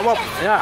op. Ja.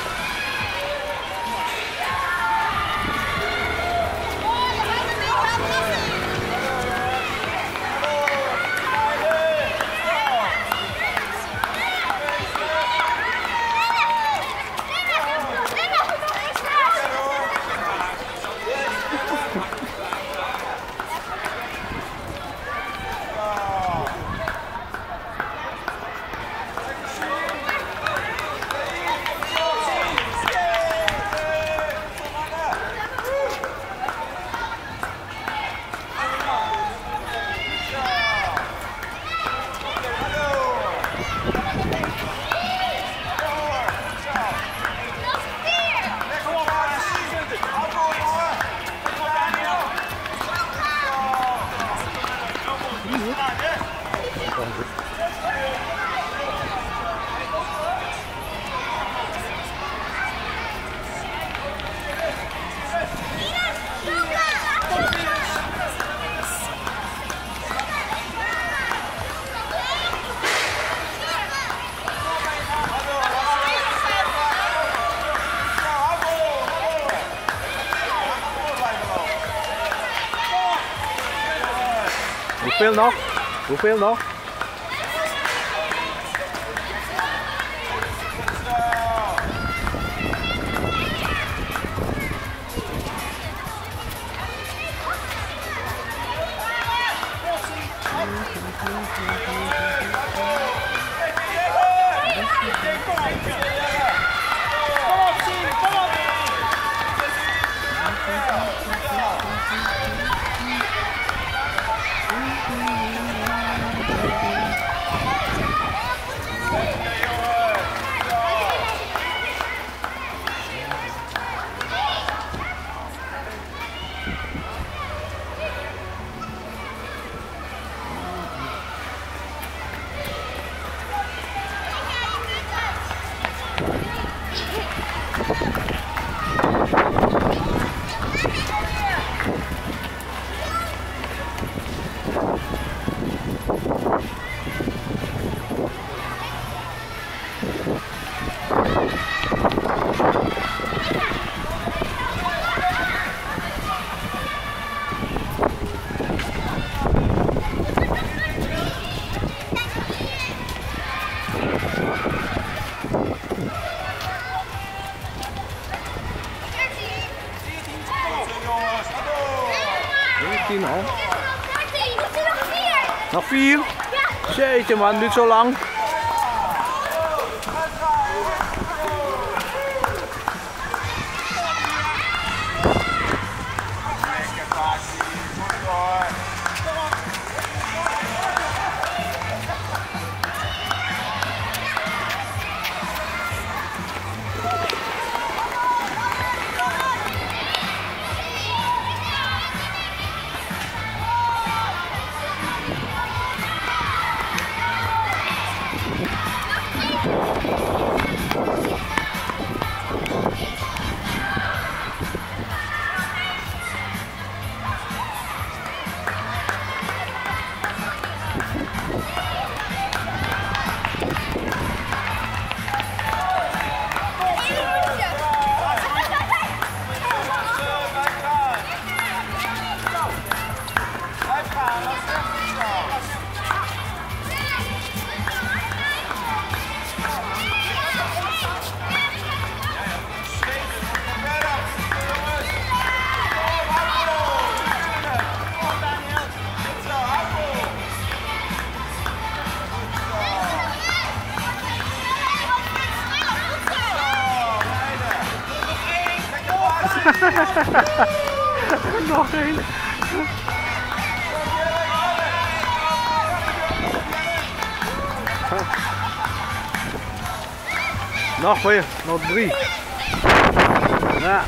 Hoeveel nog? Hoeveel nog? Nog 4? Ja. Jeetje man, duurt zo lang. Nog één. Nog weer, nog 3. Ja.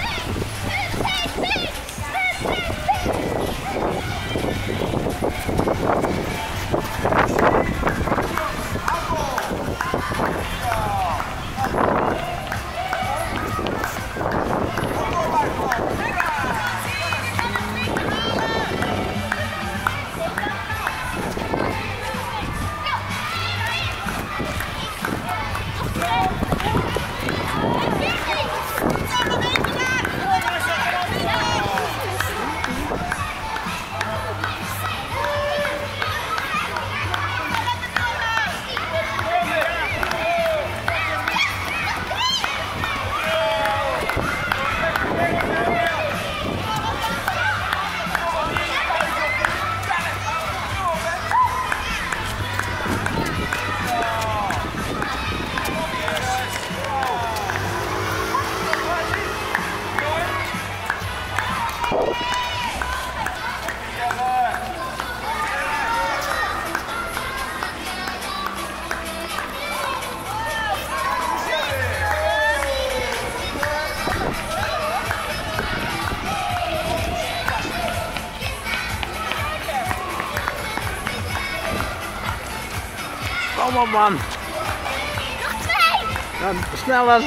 op man. Nog 2. Ja, sneller.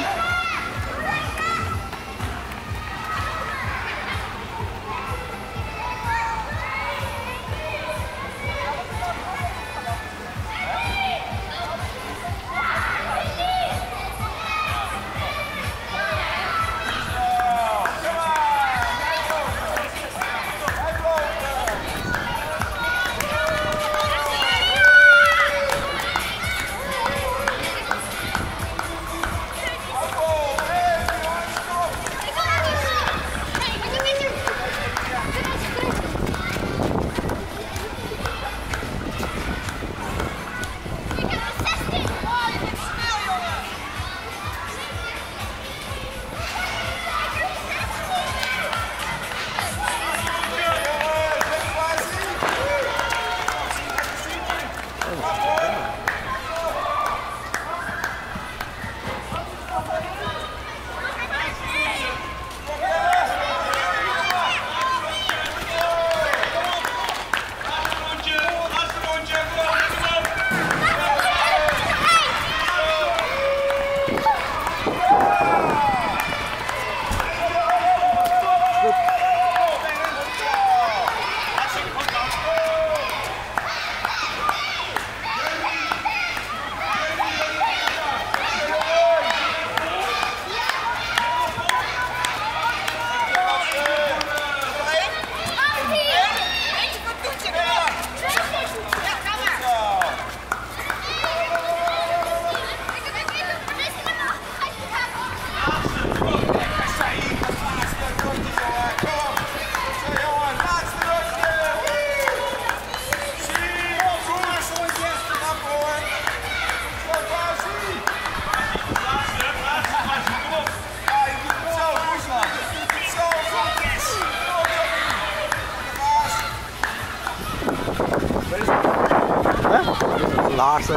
Laatste.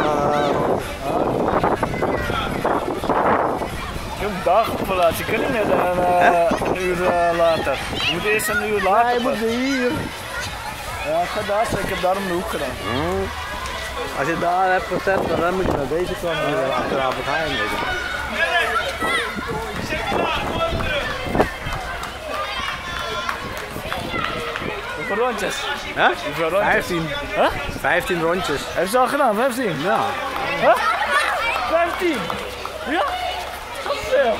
Je moet een dag opverlaten, je kunt niet net een uur later. Je moet eerst een uur later. Ja, je moet hier. Ja, ik ga daar zeker, ik heb daarom de hoek gedaan. Als je daar hebt gezet, dan moet je naar deze kant achteraf het heim liggen. Hoeveel rondjes? Ja? Hoeveel rondjes? 15. Huh? 15 rondjes. Hebben ze al gedaan, 15? Ja. Huh? 15? Ja? Zoveel?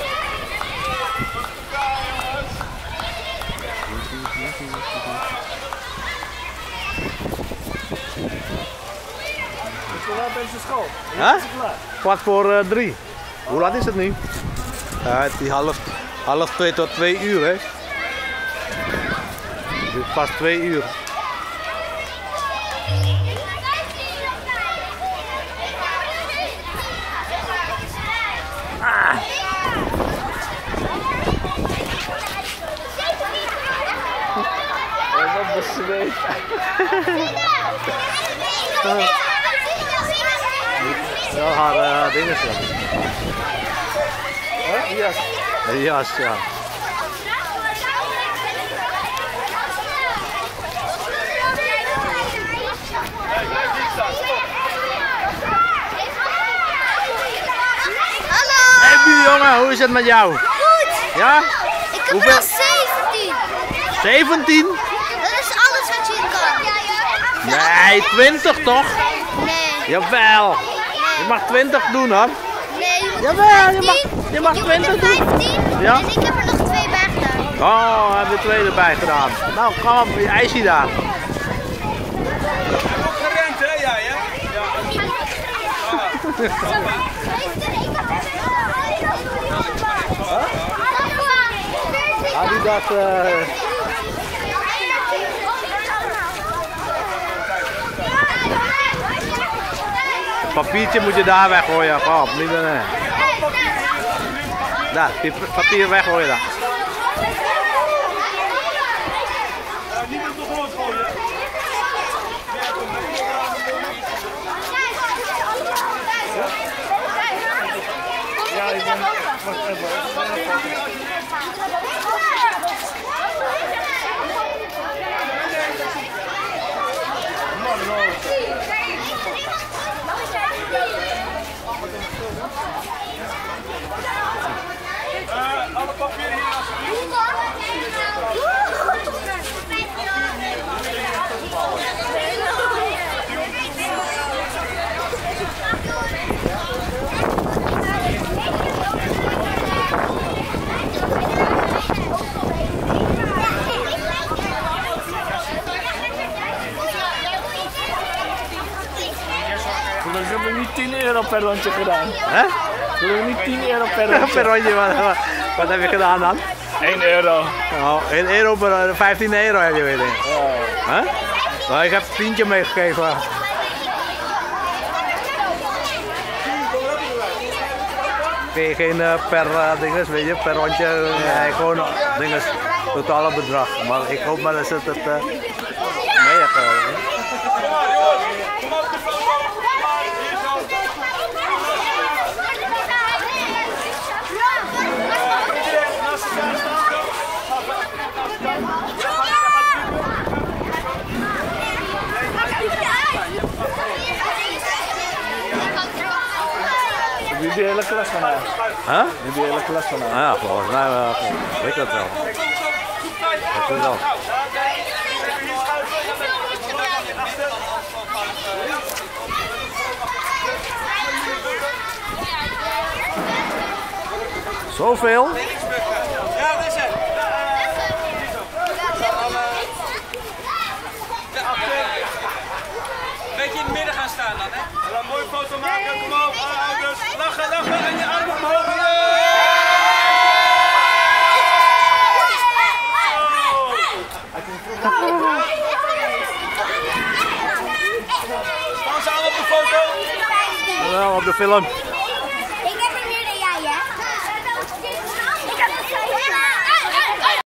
Hoe laat is de school? Huh? 2:45. Hoe laat is het nu? Het is half 2 tot 2 uur, hè? Het is pas 2 uur. Wat bezweet. Wel haar dingen zo. Huh? Jas. De jas, ja. Hallo! Hey jongen, hoe is het met jou? Goed! Ja? Ik heb Hoeveel? nog 17. 17? Dat is alles wat je kan. Nee, 20 toch? Nee. Jawel. Je mag 20 doen hoor. Nee, je moet Jawel, er je mag 20 er doen. 15 Ja? en ik heb er nog 2 bij gedaan. Oh, heb je 2 erbij gedaan. Nou, kom op, je ijsje daar. Gerend hè, jij hè? Adidas. Papiertje moet je daar weggooien. Kom op, niet dan. Daar, papier weggooien daar. Niet op de grond gooien. Ja, ik ben... Wacht even. papier hier alsjeblieft. Gelukkig hebben we niet 10 euro per rondje gedaan. Hè? Gelukkig niet 10 euro per rondje. Per rondje, wat heb je gedaan dan? 1 euro. Nou, 1 euro per 15 euro heb je weer. Huh? Nou, ik heb een tientje meegegeven. Geen per dinges, weet je, per rondje, gewoon dinges, totale bedrag. Maar ik hoop maar dat ze het mee hebben. Kom op de foto. Hier zo. Naast elkaar Heb je die hele klas van haar? Huh? Heb je die hele klas van haar? Ja, volgens mij weet ik dat wel. Dat is wel. Zoveel? Ja, dat is het. Beetje in het midden gaan staan dan, hè? We gaan een mooie foto maken. Kom op, alle ouders. Lachen, lachen en je armen omhoog. Staan ze allemaal op de foto? Ja, op de film.